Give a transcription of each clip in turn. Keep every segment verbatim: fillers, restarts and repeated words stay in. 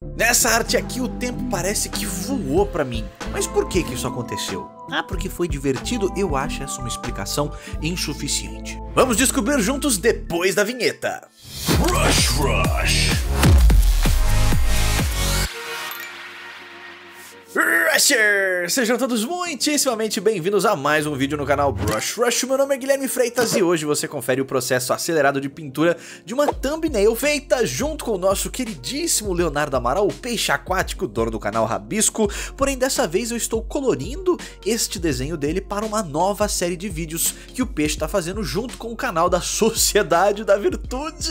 Nessa arte aqui o tempo parece que voou pra mim. Mas por que que isso aconteceu? Ah, porque foi divertido? Eu acho essa uma explicação insuficiente. Vamos descobrir juntos depois da vinheta. Rush Rush! Rushers! Sejam todos muitíssimamente bem-vindos a mais um vídeo no canal Brush Rush. Meu nome é Guilherme Freitas e hoje você confere o processo acelerado de pintura de uma thumbnail feita junto com o nosso queridíssimo Leonardo Amaral, o peixe aquático, dono do canal Rabisco. Porém, dessa vez eu estou colorindo este desenho dele para uma nova série de vídeos que o peixe está fazendo junto com o canal da Sociedade da Virtude.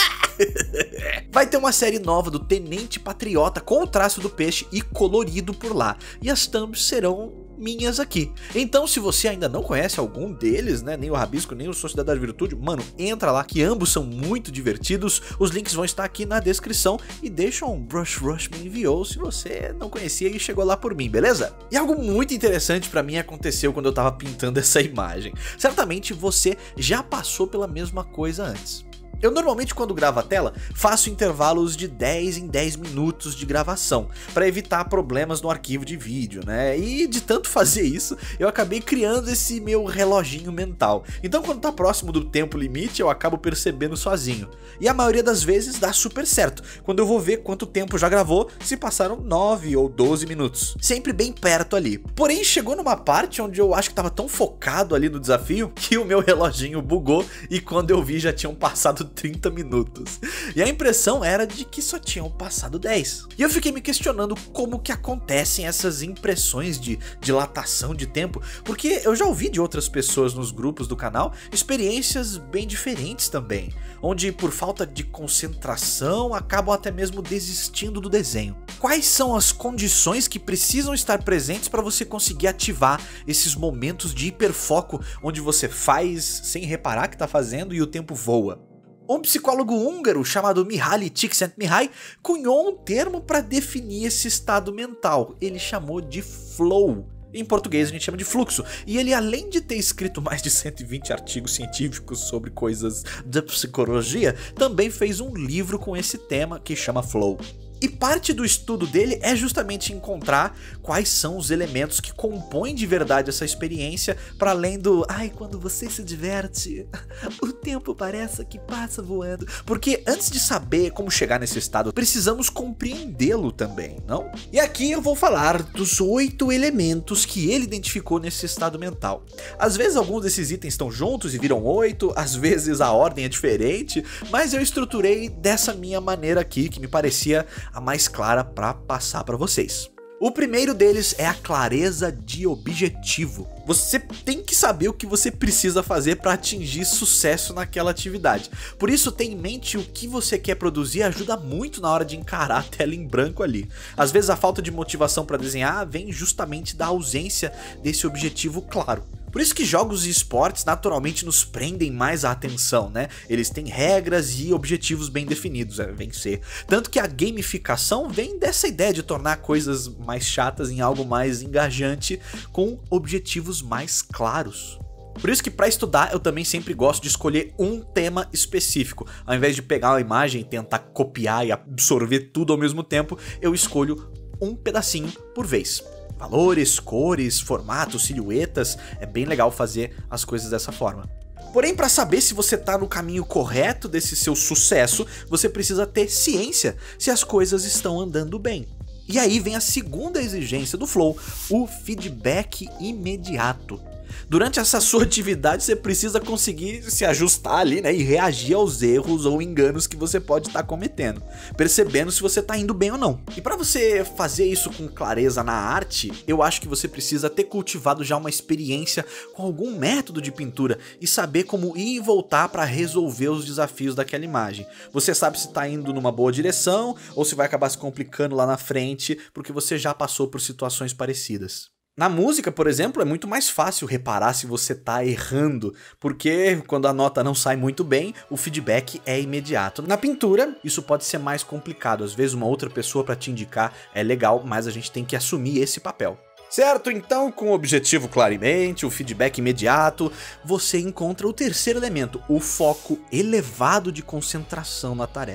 Vai ter uma série nova do Tenente Patriota com o traço do peixe e colorido por lá. E as thumbs serão minhas aqui. Então, se você ainda não conhece algum deles, né, nem o Rabisco, nem o Sociedade da Virtude, mano, entra lá que ambos são muito divertidos. Os links vão estar aqui na descrição e deixa um Brush Rush me enviou se você não conhecia e chegou lá por mim, beleza? E algo muito interessante pra mim aconteceu quando eu tava pintando essa imagem. Certamente você já passou pela mesma coisa antes. Eu normalmente quando gravo a tela, faço intervalos de dez em dez minutos de gravação, para evitar problemas no arquivo de vídeo, né? E de tanto fazer isso, eu acabei criando esse meu reloginho mental. Então quando tá próximo do tempo limite, eu acabo percebendo sozinho. E a maioria das vezes dá super certo, quando eu vou ver quanto tempo já gravou, se passaram nove ou doze minutos. Sempre bem perto ali. Porém, chegou numa parte onde eu acho que tava tão focado ali no desafio, que o meu reloginho bugou e quando eu vi já tinham passado trinta minutos. E a impressão era de que só tinham passado dez. E eu fiquei me questionando como que acontecem essas impressões de dilatação de tempo, porque eu já ouvi de outras pessoas nos grupos do canal experiências bem diferentes também, onde por falta de concentração acabam até mesmo desistindo do desenho. Quais são as condições que precisam estar presentes para você conseguir ativar esses momentos de hiperfoco onde você faz sem reparar que está fazendo e o tempo voa? Um psicólogo húngaro chamado Mihaly Csikszentmihalyi cunhou um termo para definir esse estado mental. Ele chamou de flow. Em português a gente chama de fluxo. E ele, além de ter escrito mais de cento e vinte artigos científicos sobre coisas da psicologia, também fez um livro com esse tema que chama Flow. E parte do estudo dele é justamente encontrar quais são os elementos que compõem de verdade essa experiência, para além do ai, quando você se diverte, o tempo parece que passa voando. Porque antes de saber como chegar nesse estado, precisamos compreendê-lo também, não? E aqui eu vou falar dos oito elementos que ele identificou nesse estado mental. Às vezes alguns desses itens estão juntos e viram oito, às vezes a ordem é diferente, mas eu estruturei dessa minha maneira aqui, que me parecia a mais clara para passar para vocês. O primeiro deles é a clareza de objetivo. Você tem que saber o que você precisa fazer para atingir sucesso naquela atividade. Por isso, ter em mente o que você quer produzir ajuda muito na hora de encarar a tela em branco ali. Às vezes a falta de motivação para desenhar vem justamente da ausência desse objetivo claro. Por isso que jogos e esportes naturalmente nos prendem mais a atenção, né? Eles têm regras e objetivos bem definidos, é vencer. Tanto que a gamificação vem dessa ideia de tornar coisas mais chatas em algo mais engajante, com objetivos mais claros. Por isso que para estudar eu também sempre gosto de escolher um tema específico. Ao invés de pegar uma imagem e tentar copiar e absorver tudo ao mesmo tempo, eu escolho um pedacinho por vez. Valores, cores, formatos, silhuetas, é bem legal fazer as coisas dessa forma. Porém, para saber se você está no caminho correto desse seu sucesso, você precisa ter ciência se as coisas estão andando bem. E aí vem a segunda exigência do Flow, o feedback imediato. Durante essa sua atividade você precisa conseguir se ajustar ali, né, e reagir aos erros ou enganos que você pode estar cometendo, percebendo se você está indo bem ou não. E para você fazer isso com clareza na arte, eu acho que você precisa ter cultivado já uma experiência com algum método de pintura e saber como ir e voltar para resolver os desafios daquela imagem. Você sabe se está indo numa boa direção ou se vai acabar se complicando lá na frente porque você já passou por situações parecidas. Na música, por exemplo, é muito mais fácil reparar se você tá errando, porque quando a nota não sai muito bem, o feedback é imediato. Na pintura, isso pode ser mais complicado, às vezes uma outra pessoa para te indicar é legal, mas a gente tem que assumir esse papel. Certo? Então, com o objetivo claro em mente, o feedback imediato, você encontra o terceiro elemento, o foco elevado de concentração na tarefa.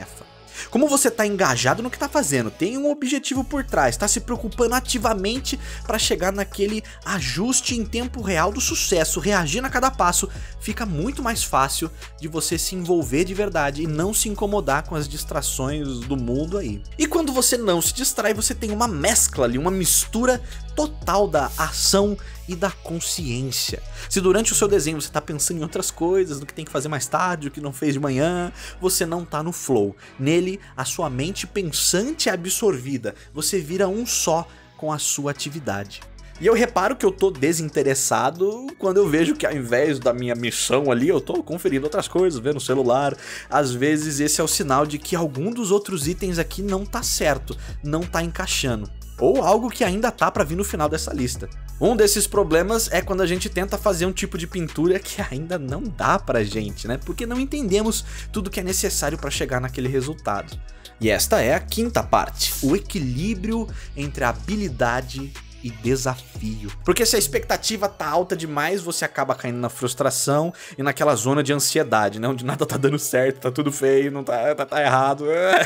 Como você tá engajado no que tá fazendo, tem um objetivo por trás, tá se preocupando ativamente para chegar naquele ajuste em tempo real do sucesso, reagindo a cada passo, fica muito mais fácil de você se envolver de verdade e não se incomodar com as distrações do mundo aí. E quando você não se distrai, você tem uma mescla ali, uma mistura total da ação e da consciência. Se durante o seu desenho você está pensando em outras coisas, no que tem que fazer mais tarde, o que não fez de manhã, você não está no flow. Nele, a sua mente pensante é absorvida, você vira um só com a sua atividade. E eu reparo que eu tô desinteressado quando eu vejo que ao invés da minha missão ali, eu tô conferindo outras coisas, vendo o celular. Às vezes esse é o sinal de que algum dos outros itens aqui não tá certo, não tá encaixando. Ou algo que ainda tá pra vir no final dessa lista. Um desses problemas é quando a gente tenta fazer um tipo de pintura que ainda não dá pra gente, né? Porque não entendemos tudo que é necessário pra chegar naquele resultado. E esta é a quinta parte, o equilíbrio entre a habilidade e desafio. Porque se a expectativa tá alta demais, você acaba caindo na frustração e naquela zona de ansiedade, né? Onde nada tá dando certo, tá tudo feio, não tá, tá, tá errado.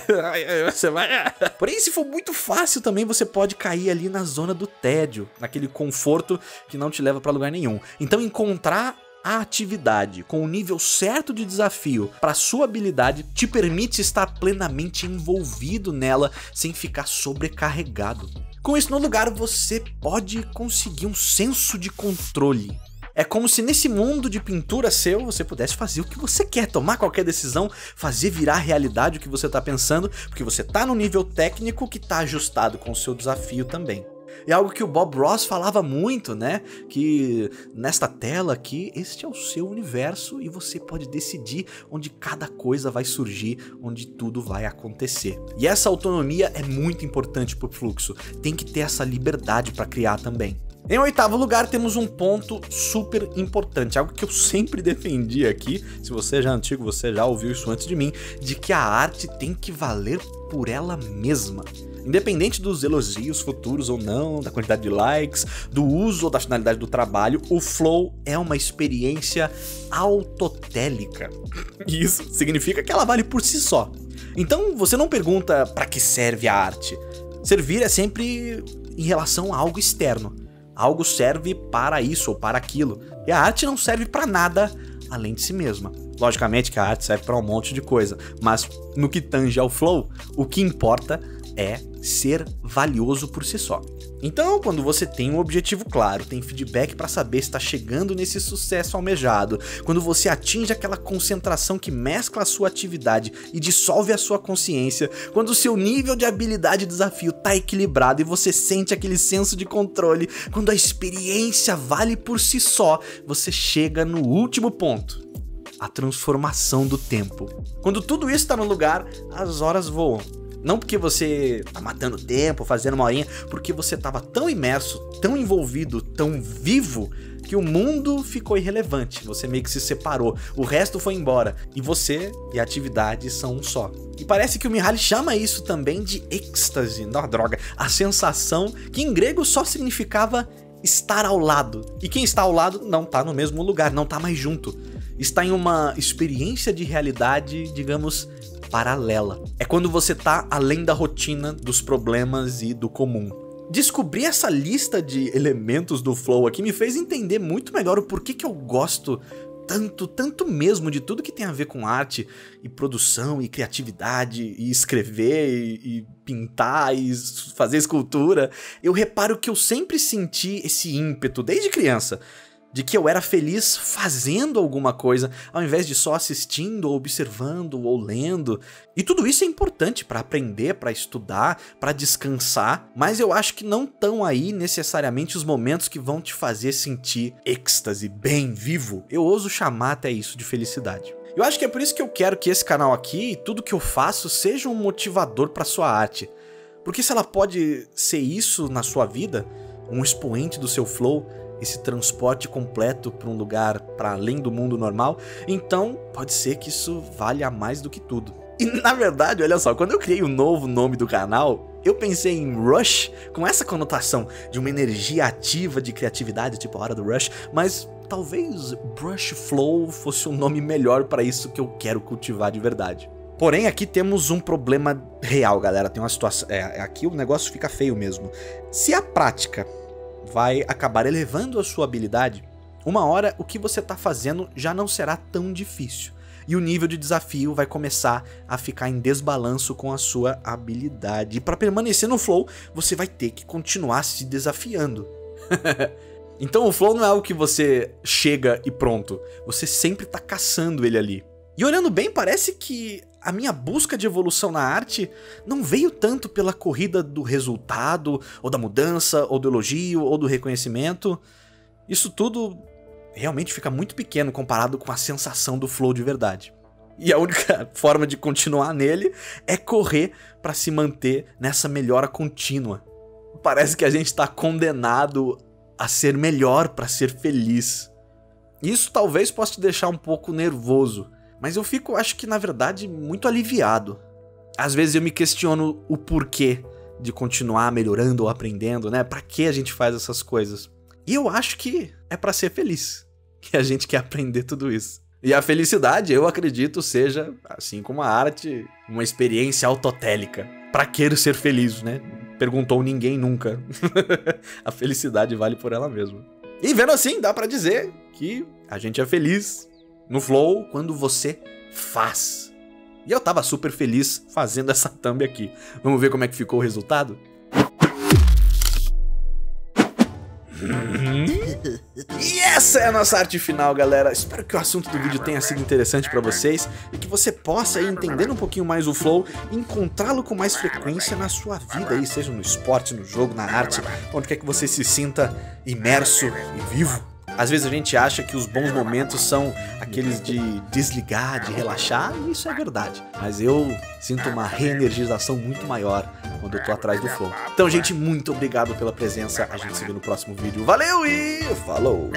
Você vai... Porém, se for muito fácil também, você pode cair ali na zona do tédio, naquele conforto que não te leva pra lugar nenhum. Então encontrar a atividade com o nível certo de desafio para sua habilidade te permite estar plenamente envolvido nela sem ficar sobrecarregado. Com isso no lugar, você pode conseguir um senso de controle. É como se nesse mundo de pintura seu, você pudesse fazer o que você quer, tomar qualquer decisão, fazer virar realidade o que você está pensando, porque você está no nível técnico que está ajustado com o seu desafio também. E algo que o Bob Ross falava muito, né? Que nesta tela aqui, este é o seu universo e você pode decidir onde cada coisa vai surgir, onde tudo vai acontecer. E essa autonomia é muito importante para o fluxo. Tem que ter essa liberdade para criar também. Em oitavo lugar, temos um ponto super importante, algo que eu sempre defendi aqui, se você já é antigo, você já ouviu isso antes de mim, de que a arte tem que valer por ela mesma. Independente dos elogios futuros ou não, da quantidade de likes, do uso ou da finalidade do trabalho, o flow é uma experiência autotélica. E isso significa que ela vale por si só. Então você não pergunta para que serve a arte. Servir é sempre em relação a algo externo. Algo serve para isso ou para aquilo. E a arte não serve para nada além de si mesma. Logicamente que a arte serve para um monte de coisa, mas no que tange ao flow, o que importa é ser valioso por si só. Então, quando você tem um objetivo claro, tem feedback para saber se está chegando nesse sucesso almejado, quando você atinge aquela concentração que mescla a sua atividade e dissolve a sua consciência, quando o seu nível de habilidade e desafio está equilibrado e você sente aquele senso de controle, quando a experiência vale por si só, você chega no último ponto. A transformação do tempo. Quando tudo isso está no lugar, as horas voam. Não porque você tá matando tempo, fazendo uma horinha, porque você tava tão imerso, tão envolvido, tão vivo, que o mundo ficou irrelevante. Você meio que se separou, o resto foi embora, e você e a atividade são um só. E parece que o Mihaly chama isso também de êxtase, não, droga, a sensação que em grego só significava estar ao lado. E quem está ao lado não tá no mesmo lugar, não tá mais junto. Está em uma experiência de realidade, digamos, paralela. É quando você tá além da rotina, dos problemas e do comum. Descobrir essa lista de elementos do flow aqui me fez entender muito melhor o porquê que eu gosto tanto, tanto mesmo de tudo que tem a ver com arte e produção e criatividade e escrever e, e pintar e fazer escultura. Eu reparo que eu sempre senti esse ímpeto desde criança, de que eu era feliz fazendo alguma coisa, ao invés de só assistindo, ou observando, ou lendo. E tudo isso é importante para aprender, para estudar, para descansar, mas eu acho que não estão aí necessariamente os momentos que vão te fazer sentir êxtase, bem vivo. Eu ouso chamar até isso de felicidade. Eu acho que é por isso que eu quero que esse canal aqui e tudo que eu faço seja um motivador para sua arte. Porque se ela pode ser isso na sua vida, um expoente do seu flow, esse transporte completo para um lugar para além do mundo normal, então pode ser que isso valha mais do que tudo. E na verdade, olha só, quando eu criei o novo nome do canal, eu pensei em Rush com essa conotação de uma energia ativa de criatividade, tipo a hora do Rush, mas talvez Brush Flow fosse um nome melhor para isso que eu quero cultivar de verdade. Porém, aqui temos um problema real, galera. Tem uma situação... É, aqui o negócio fica feio mesmo. Se a prática vai acabar elevando a sua habilidade, uma hora o que você tá fazendo já não será tão difícil. E o nível de desafio vai começar a ficar em desbalanço com a sua habilidade. E para permanecer no flow, você vai ter que continuar se desafiando. Então o flow não é algo que você chega e pronto. Você sempre tá caçando ele ali. E olhando bem, parece que a minha busca de evolução na arte não veio tanto pela corrida do resultado, ou da mudança, ou do elogio, ou do reconhecimento. Isso tudo realmente fica muito pequeno comparado com a sensação do flow de verdade. E a única forma de continuar nele é correr para se manter nessa melhora contínua. Parece que a gente está condenado a ser melhor para ser feliz. Isso talvez possa te deixar um pouco nervoso, mas eu fico, acho que na verdade, muito aliviado. Às vezes eu me questiono o porquê de continuar melhorando ou aprendendo, né? Pra que a gente faz essas coisas? E eu acho que é pra ser feliz que a gente quer aprender tudo isso. E a felicidade, eu acredito, seja, assim como a arte, uma experiência autotélica. Pra que ser feliz, né? Perguntou ninguém nunca. A felicidade vale por ela mesma. E vendo assim, dá pra dizer que a gente é feliz no flow quando você faz. E eu tava super feliz fazendo essa thumb aqui. Vamos ver como é que ficou o resultado? E essa é a nossa arte final, galera. Espero que o assunto do vídeo tenha sido interessante pra vocês e que você possa ir entendendo um pouquinho mais o flow e encontrá-lo com mais frequência na sua vida, aí, seja no esporte, no jogo, na arte, onde quer que você se sinta imerso e vivo. Às vezes a gente acha que os bons momentos são aqueles de desligar, de relaxar, e isso é verdade. Mas eu sinto uma reenergização muito maior quando eu tô atrás do flow. Então, gente, muito obrigado pela presença. A gente se vê no próximo vídeo. Valeu e falou!